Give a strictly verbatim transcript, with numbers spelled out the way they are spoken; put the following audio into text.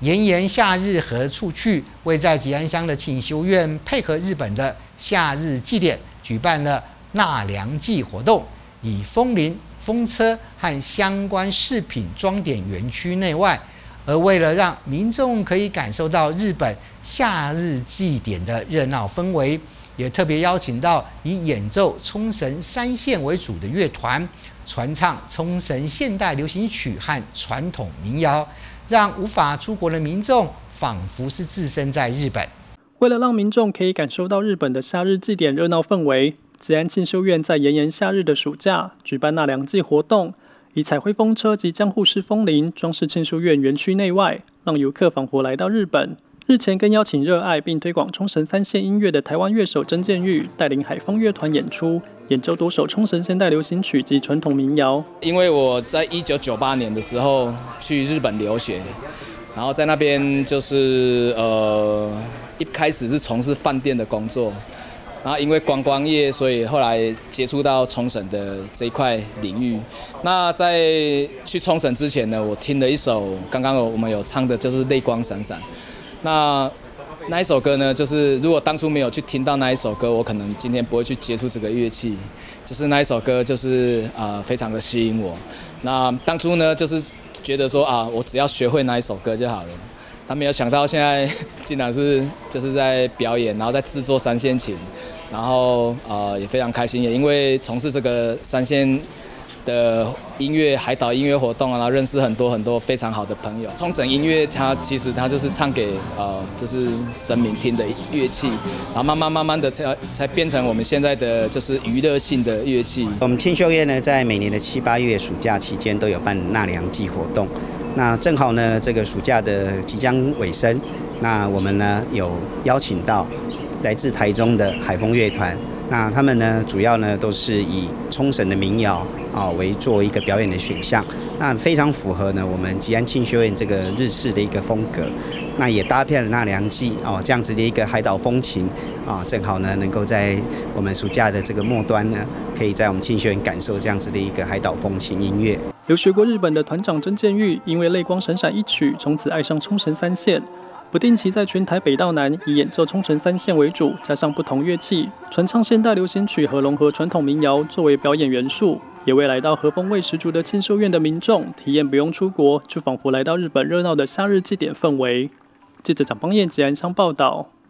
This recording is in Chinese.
炎炎夏日何处去？位在吉安乡的庆修院配合日本的夏日祭典，举办了纳凉祭活动，以风铃、风车和相关饰品装点园区内外。而为了让民众可以感受到日本夏日祭典的热闹氛围，也特别邀请到以演奏冲绳三线为主的乐团，传唱冲绳现代流行曲和传统民谣，让无法出国的民众仿佛是置身在日本。 为了让民众可以感受到日本的夏日祭典热闹氛围，吉安庆修院在炎炎夏日的暑假举办纳凉祭活动，以彩绘风车及江户式风铃装饰庆修院园区内外，让游客仿佛来到日本。日前更邀请热爱并推广冲绳三线音乐的台湾乐手曾建玉带领海风乐团演出，演奏多首冲绳现代流行曲及传统民谣。 因为我在一九九八年的时候去日本留学，然后在那边就是呃一开始是从事饭店的工作，然后因为观光业，所以后来接触到冲绳的这一块领域。那在去冲绳之前呢，我听了一首刚刚我们有唱的，就是《泪光闪闪》。那那一首歌呢，就是如果当初没有去听到那一首歌，我可能今天不会去接触这个乐器。就是那一首歌，就是呃非常的吸引我。那当初呢，就是觉得说啊，我只要学会那一首歌就好了。他没有想到现在竟然是就是在表演，然后在制作三线琴，然后呃也非常开心，也因为从事这个三线的音乐海岛音乐活动啊，然后认识很多很多非常好的朋友。冲绳音乐它其实它就是唱给呃就是神明听的乐器，然后慢慢慢慢的才才变成我们现在的就是娱乐性的乐器。 我们庆修院呢，在每年的七八月暑假期间都有办纳凉祭活动。那正好呢，这个暑假的即将尾声，那我们呢有邀请到来自台中的海风乐团。那他们呢，主要呢都是以冲绳的民谣啊为做一个表演的选项，那非常符合呢我们吉安庆修院这个日式的一个风格。那也搭配了纳凉祭哦这样子的一个海岛风情啊，正好呢能够在我们暑假的这个末端呢，可以在我们庆修院感受这样子的一个海岛风情音乐。 有学过日本的团长曾建玉，因为《泪光闪闪》一曲，从此爱上冲绳三线。不定期在全台北到南以演奏冲绳三线为主，加上不同乐器，传唱现代流行曲和融合传统民谣作为表演元素，也为来到和风味十足的庆修院的民众体验不用出国，就仿佛来到日本热闹的夏日祭典氛围。记者蒋邦彦吉安乡报道。